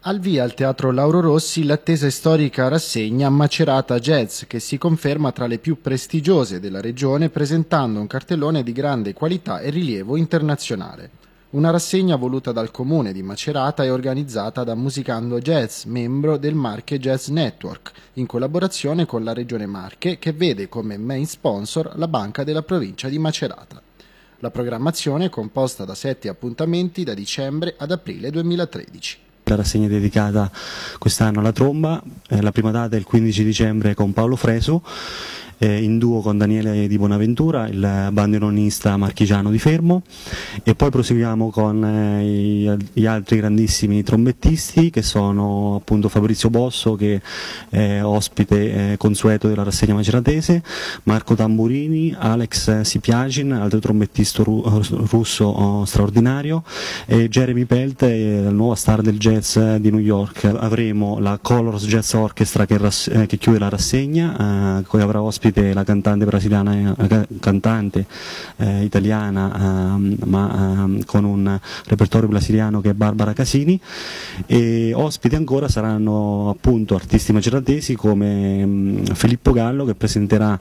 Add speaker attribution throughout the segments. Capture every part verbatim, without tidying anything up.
Speaker 1: Al via al Teatro Lauro Rossi l'attesa e storica rassegna Macerata Jazz, che si conferma tra le più prestigiose della regione, presentando un cartellone di grande qualità e rilievo internazionale. Una rassegna voluta dal comune di Macerata e organizzata da Musicando Jazz, membro del Marche Jazz Network, in collaborazione con la Regione Marche, che vede come main sponsor la Banca della provincia di Macerata. La programmazione è composta da sette appuntamenti da dicembre ad aprile duemilatredici.
Speaker 2: La rassegna è dedicata quest'anno alla tromba, eh, la prima data è il quindici dicembre con Paolo Fresu, eh, in duo con Daniele Di Bonaventura, il bandoneonista marchigiano di Fermo, e poi proseguiamo con eh, gli altri grandissimi trombettisti che sono appunto Fabrizio Bosso, che è ospite eh, consueto della rassegna maceratese, Marco Tamburini, Alex Sipiagin, altro trombettista ru russo oh, straordinario, e Jeremy Pelt, eh, la nuova star del jazz di New York. Avremo la Colors Jazz Orchestra che, eh, che chiude la rassegna, eh, poi avrà ospite la cantante brasiliana, eh, cantante eh, italiana, eh, ma eh, con un repertorio brasiliano, che è Barbara Casini, e ospiti ancora saranno appunto artisti maceratesi come mh, Filippo Gallo, che presenterà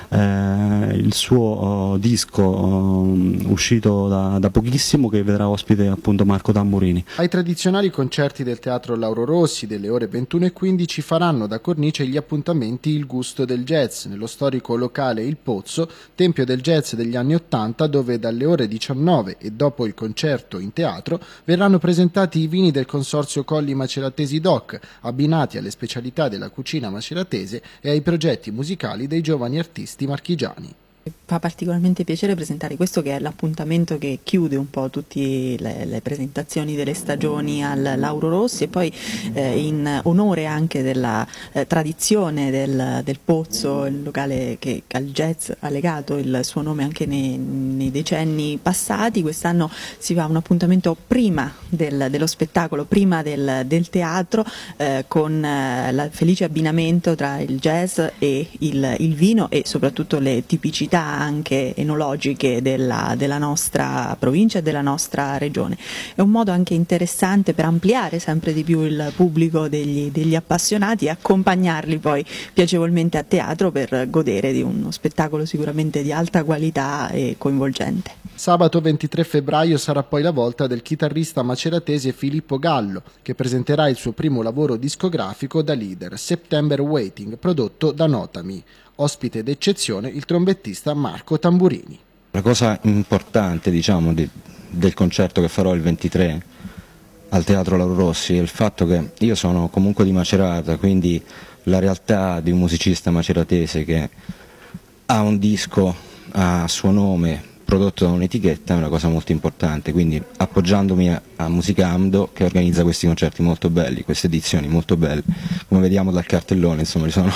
Speaker 2: eh, il suo oh, disco oh, uscito da, da pochissimo, che vedrà ospite appunto Marco Tamburini.
Speaker 1: Ai tradizionali concerti del Teatro Lauro Rossi delle ore ventuno e quindici faranno da cornice gli appuntamenti Il Gusto del Jazz, nello storico locale Il Pozzo, tempio del jazz degli anni ottanta, dove dalle ore diciannove e dopo il concerto in teatro verranno presentati i vini del Consorzio Colli Maceratesi Doc, abbinati alle specialità della cucina maceratese e ai progetti musicali dei giovani artisti marchigiani.
Speaker 3: Fa particolarmente piacere presentare questo, che è l'appuntamento che chiude un po' tutte le, le presentazioni delle stagioni al Lauro Rossi, e poi eh, in onore anche della eh, tradizione del, del Pozzo, il locale che al jazz ha legato il suo nome anche nei, nei decenni passati. Quest'anno si fa un appuntamento prima del, dello spettacolo, prima del, del teatro, eh, con eh, il felice abbinamento tra il jazz e il, il vino, e soprattutto le tipicità anche enologiche della, della nostra provincia e della nostra regione. È un modo anche interessante per ampliare sempre di più il pubblico degli, degli appassionati e accompagnarli poi piacevolmente a teatro per godere di uno spettacolo sicuramente di alta qualità e coinvolgente.
Speaker 1: Sabato ventitré febbraio sarà poi la volta del chitarrista maceratese Filippo Gallo, che presenterà il suo primo lavoro discografico da leader, September Waiting, prodotto da Notami. Ospite d'eccezione il trombettista Marco Tamburini.
Speaker 4: La cosa importante, diciamo, di, del concerto che farò il ventitré al Teatro Lauro Rossi è il fatto che io sono comunque di Macerata, quindi la realtà di un musicista maceratese che ha un disco a suo nome prodotto da un'etichetta è una cosa molto importante, quindi appoggiandomi a, a Musicando, che organizza questi concerti molto belli, queste edizioni molto belle, come vediamo dal cartellone, insomma, ci sono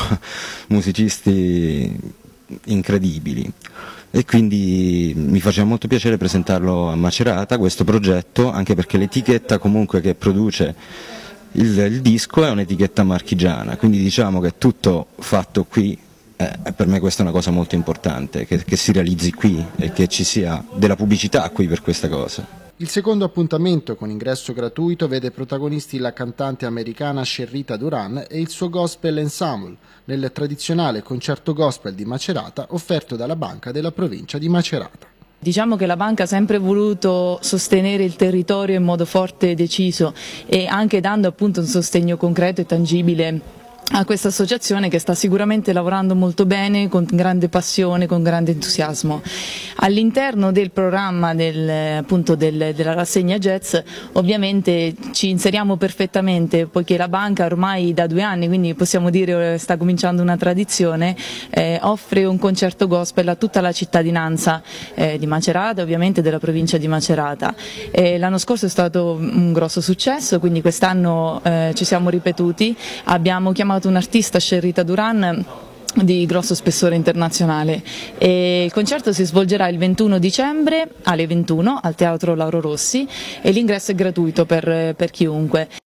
Speaker 4: musicisti incredibili, e quindi mi faceva molto piacere presentarlo a Macerata, questo progetto, anche perché l'etichetta comunque che produce il, il disco è un'etichetta marchigiana, quindi diciamo che è tutto fatto qui. Eh, per me questa è una cosa molto importante, che, che si realizzi qui e che ci sia della pubblicità qui per questa cosa.
Speaker 1: Il secondo appuntamento, con ingresso gratuito, vede protagonisti la cantante americana Sherrita Duran e il suo Gospel Ensemble, nel tradizionale concerto gospel di Macerata offerto dalla Banca della provincia di Macerata.
Speaker 5: Diciamo che la banca ha sempre voluto sostenere il territorio in modo forte e deciso, e anche dando appunto un sostegno concreto e tangibile a questa associazione, che sta sicuramente lavorando molto bene, con grande passione, con grande entusiasmo. All'interno del programma del, appunto del, della rassegna jazz ovviamente ci inseriamo perfettamente, poiché la banca ormai da due anni, quindi possiamo dire sta cominciando una tradizione, eh, offre un concerto gospel a tutta la cittadinanza eh, di Macerata, ovviamente della provincia di Macerata. Eh, l'anno scorso è stato un grosso successo, quindi quest'anno eh, ci siamo ripetuti, abbiamo chiamato un artista, Sherrita Duran, di grosso spessore internazionale, e il concerto si svolgerà il ventuno dicembre alle ventuno al Teatro Lauro Rossi, e l'ingresso è gratuito per, per chiunque.